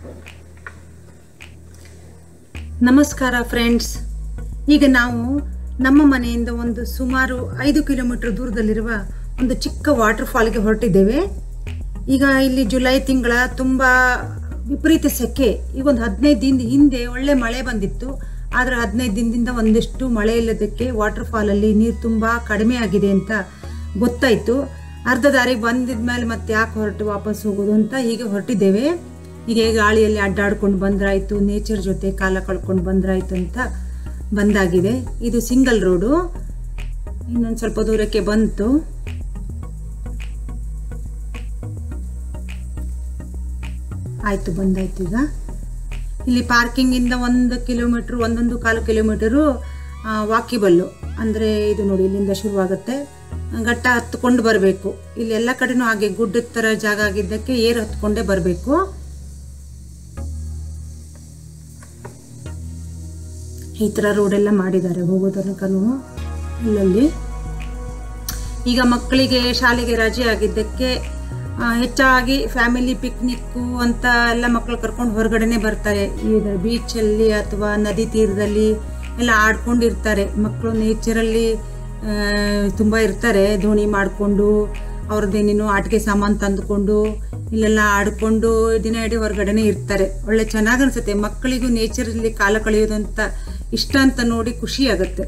ನಮಸ್ಕಾರ ಫ್ರೆಂಡ್ಸ್. ಈಗ ನಾವು ನಮ್ಮ ಮನೆಯಿಂದ ಒಂದು ಸುಮಾರು 5 ಕಿಲೋಮೀಟರ್ ದೂರದಲ್ಲಿರುವ ಒಂದು ಚಿಕ್ಕ ವಾಟರ್ ಫಾಲ್ಗೆ ಹೊರಟಿದ್ದೇವೆ. ಈಗ ಇಲ್ಲಿ ಜುಲೈ ತಿಂಗಳ ತುಂಬ ವಿಪರೀತ ಸೆಕೆ. ಈಗ ಒಂದು 15 ದಿನದ ಹಿಂದೆ ಒಳ್ಳೆ ಮಳೆ ಬಂದಿತ್ತು. ಆದರೆ 15 ದಿನದಿಂದ ಒಂದಿಷ್ಟು ಮಳೆ ಇಲ್ಲದಕ್ಕೆ ವಾಟರ್ ಫಾಲಲ್ಲಿ ನೀರು ತುಂಬ ಕಡಿಮೆ ಆಗಿದೆ ಅಂತ ಗೊತ್ತಾಯಿತು. ಅರ್ಧ ದಾರಿಗೆ ಬಂದಿದ ಮೇಲೆ ಮತ್ತೆ ಯಾಕೆ ಹೊರಟು ವಾಪಸ್ ಹೋಗೋದು ಅಂತ ಹೀಗೆ ಹೊರಟಿದ್ದೇವೆ. ಹೀಗೆ ಗಾಳಿಯಲ್ಲಿ ಅಡ್ಡಾಡ್ಕೊಂಡು ಬಂದ್ರಾಯ್ತು, ನೇಚರ್ ಜೊತೆ ಕಾಲ ಕಳ್ಕೊಂಡು ಬಂದ್ರಾಯ್ತು ಅಂತ ಬಂದಾಗಿದೆ. ಇದು ಸಿಂಗಲ್ ರೋಡು. ಇನ್ನೊಂದು ಸ್ವಲ್ಪ ದೂರಕ್ಕೆ ಬಂತು. ಆಯಿತು, ಬಂದಾಯ್ತು. ಈಗ ಇಲ್ಲಿ ಪಾರ್ಕಿಂಗಿಂದ 1 ಕಿಲೋಮೀಟ್ರ್ 1.25 ಕಿಲೋಮೀಟರು ವಾಕಿಬಲ್ಲು. ಅಂದರೆ ಇದು ನೋಡಿ, ಇಲ್ಲಿಂದ ಶುರುವಾಗುತ್ತೆ. ಘಟ್ಟ ಹತ್ಕೊಂಡು ಬರಬೇಕು. ಇಲ್ಲಿ ಎಲ್ಲ ಕಡೆನೂ ಹಾಗೆ ಗುಡ್ಡದ ಥರ ಜಾಗ ಆಗಿದ್ದಕ್ಕೆ ಏರು ಹತ್ಕೊಂಡೇ ಬರಬೇಕು. ಈ ಥರ ರೋಡೆಲ್ಲ ಮಾಡಿದ್ದಾರೆ ಹೋಗೋ ತನಕನೂ ಇಲ್ಲಲ್ಲಿ. ಈಗ ಮಕ್ಕಳಿಗೆ ಶಾಲೆಗೆ ರಜೆ ಆಗಿದ್ದಕ್ಕೆ ಹೆಚ್ಚಾಗಿ ಫ್ಯಾಮಿಲಿ ಪಿಕ್ನಿಕ್ಕು ಅಂತ ಎಲ್ಲ ಮಕ್ಕಳು ಕರ್ಕೊಂಡು ಹೊರಗಡೆನೆ ಬರ್ತಾರೆ. ಈಗ ಬೀಚಲ್ಲಿ ಅಥವಾ ನದಿ ತೀರದಲ್ಲಿ ಎಲ್ಲ ಆಡ್ಕೊಂಡಿರ್ತಾರೆ ಮಕ್ಕಳು. ನೇಚರಲ್ಲಿ ತುಂಬ ಇರ್ತಾರೆ. ದೋಣಿ ಮಾಡಿಕೊಂಡು ಅವ್ರದ್ದೇನೇನು ಆಟಿಕೆ ಸಾಮಾನು ತಂದುಕೊಂಡು ಇಲ್ಲೆಲ್ಲ ಆಡ್ಕೊಂಡು ದಿನ ಇಡೀ ಹೊರಗಡೆನೆ ಇರ್ತಾರೆ. ಒಳ್ಳೆ ಚೆನ್ನಾಗಿ ಅನಿಸುತ್ತೆ. ಮಕ್ಕಳಿಗೂ ನೇಚರಲ್ಲಿ ಕಾಲ ಕಳೆಯೋದು ಅಂತ ಇಷ್ಟ ಅಂತ ನೋಡಿ ಖುಷಿ ಆಗುತ್ತೆ.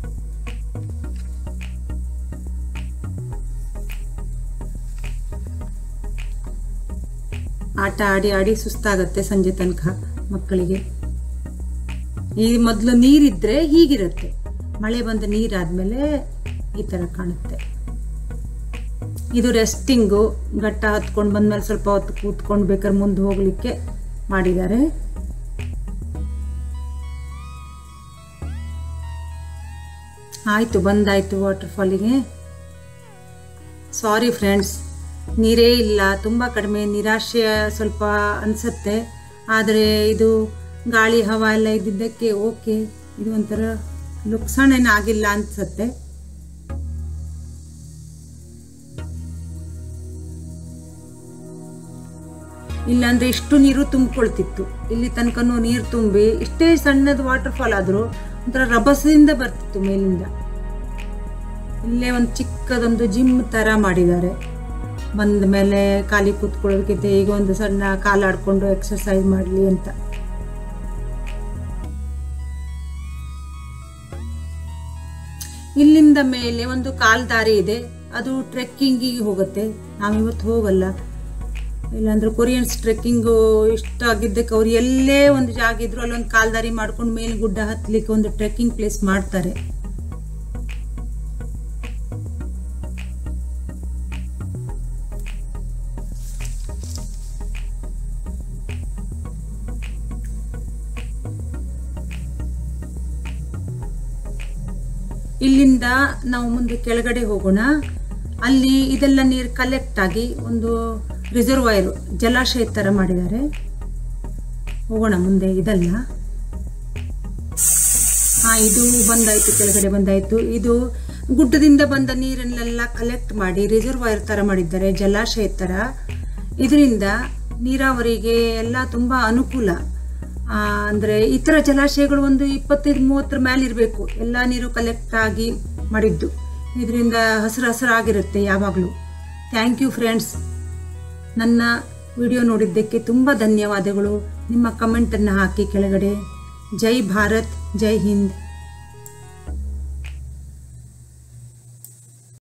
ಆಟ ಆಡಿ ಆಡಿ ಸುಸ್ತಾಗತ್ತೆ ಸಂಜೆ ತನಕ ಮಕ್ಕಳಿಗೆ. ಈ ಮೊದಲು ನೀರಿದ್ರೆ ಹೀಗಿರುತ್ತೆ, ಮಳೆ ಬಂದ ನೀರಾದ್ಮೇಲೆ ಈ ಥರ ಕಾಣುತ್ತೆ. ಇದು ರೆಸ್ಟಿಂಗು. ಘಟ್ಟ ಹತ್ಕೊಂಡು ಬಂದ್ಮೇಲೆ ಸ್ವಲ್ಪ ಹೊತ್ತು ಕೂತ್ಕೊಂಡು ಬೇಕಾದ್ರೆ ಮುಂದೆ ಹೋಗ್ಲಿಕ್ಕೆ ಮಾಡಿದ್ದಾರೆ. ಆಯಿತು, ಬಂದಾಯಿತು ವಾಟರ್ ಫಾಲಿಗೆ. ಸಾರಿ ಫ್ರೆಂಡ್ಸ್, ನೀರೇ ಇಲ್ಲ, ತುಂಬ ಕಡಿಮೆ. ನಿರಾಶೆ ಸ್ವಲ್ಪ ಅನಿಸುತ್ತೆ. ಆದರೆ ಇದು ಗಾಳಿ ಹವಾ ಎಲ್ಲ ಇದ್ದಿದ್ದಕ್ಕೆ ಓಕೆ. ಇದು ಒಂಥರ ನುಕ್ಸಾನೇನು ಆಗಿಲ್ಲ ಅನ್ಸುತ್ತೆ. ಇಲ್ಲಾಂದ್ರೆ ಇಷ್ಟು ನೀರು ತುಂಬಿಕೊಳ್ತಿತ್ತು. ಇಲ್ಲಿ ತನಕನೂ ನೀರು ತುಂಬಿ ಇಷ್ಟೇ ಸಣ್ಣದು ವಾಟರ್ ಫಾಲ್ ಆದರೂ ಒಂಥರ ರಭಸದಿಂದ ಬರ್ತಿತ್ತು ಮೇಲಿಂದ. ಇಲ್ಲೇ ಒಂದು ಚಿಕ್ಕದೊಂದು ಜಿಮ್ ಥರ ಮಾಡಿದ್ದಾರೆ. ಬಂದ ಮೇಲೆ ಖಾಲಿ ಕೂತ್ಕೊಳ್ಳೋದಕ್ಕಿಂತ ಈಗ ಒಂದು ಸಣ್ಣ ಕಾಲಾಡ್ಕೊಂಡು ಎಕ್ಸರ್ಸೈಸ್ ಮಾಡಲಿ ಅಂತ. ಇಲ್ಲಿಂದ ಮೇಲೆ ಒಂದು ಕಾಲ್ ದಾರಿ ಇದೆ. ಅದು ಟ್ರೆಕ್ಕಿಂಗಿಗೆ ಹೋಗುತ್ತೆ. ನಾವಿವತ್ತು ಹೋಗಲ್ಲ. ಇಲ್ಲಾಂದ್ರೆ ಕೊರಿಯನ್ಸ್ ಟ್ರೆಕ್ಕಿಂಗು ಇಷ್ಟ ಆಗಿದ್ದಕ್ಕೆ ಅವ್ರು ಎಲ್ಲೇ ಒಂದು ಜಾಗ ಇದ್ರು ಅಲ್ಲೊಂದು ಕಾಲ್ದಾರಿ ಮಾಡ್ಕೊಂಡು ಮೇಲೆ ಗುಡ್ಡ ಹತ್ತಲಿಕ್ಕೆ ಒಂದು ಟ್ರೆಕ್ಕಿಂಗ್ ಪ್ಲೇಸ್ ಮಾಡ್ತಾರೆ. ಇಲ್ಲಿಂದ ನಾವು ಮುಂದೆ ಕೆಳಗಡೆ ಹೋಗೋಣ. ಅಲ್ಲಿ ಇದೆಲ್ಲ ನೀರು ಕಲೆಕ್ಟ್ ಆಗಿ ಒಂದು ರಿಸರ್ವಾಯರ್, ಜಲಾಶಯ ಥರ ಮಾಡಿದ್ದಾರೆ. ಹೋಗೋಣ ಮುಂದೆ. ಇದಲ್ಲ, ಇದು ಬಂದಾಯಿತು, ಕೆಳಗಡೆ ಬಂದಾಯಿತು. ಇದು ಗುಡ್ಡದಿಂದ ಬಂದ ನೀರನ್ನೆಲ್ಲ ಕಲೆಕ್ಟ್ ಮಾಡಿ ರಿಸರ್ವಾಯರ್ ಥರ ಮಾಡಿದ್ದಾರೆ, ಜಲಾಶಯ ಥರ. ಇದರಿಂದ ನೀರಾವರಿಗೆ ಎಲ್ಲ ತುಂಬ ಅನುಕೂಲ. ಅಂದರೆ ಈ ಥರ ಜಲಾಶಯಗಳು ಒಂದು 25-30 ಮೇಲೆ ಇರಬೇಕು. ಎಲ್ಲ ನೀರು ಕಲೆಕ್ಟ್ ಆಗಿ ಮಾಡಿದ್ದು. ಇದರಿಂದ ಹಸಿರು ಹಸಿರಾಗಿರುತ್ತೆ ಯಾವಾಗಲೂ. Thank you friends. ನನ್ನ ವಿಡಿಯೋ ನೋಡಿದ್ದಕ್ಕೆ ತುಂಬ ಧನ್ಯವಾದಗಳು. ನಿಮ್ಮ ಕಮೆಂಟನ್ನು ಹಾಕಿ ಕೆಳಗಡೆ. ಜೈ ಭಾರತ್, ಜೈ ಹಿಂದ್.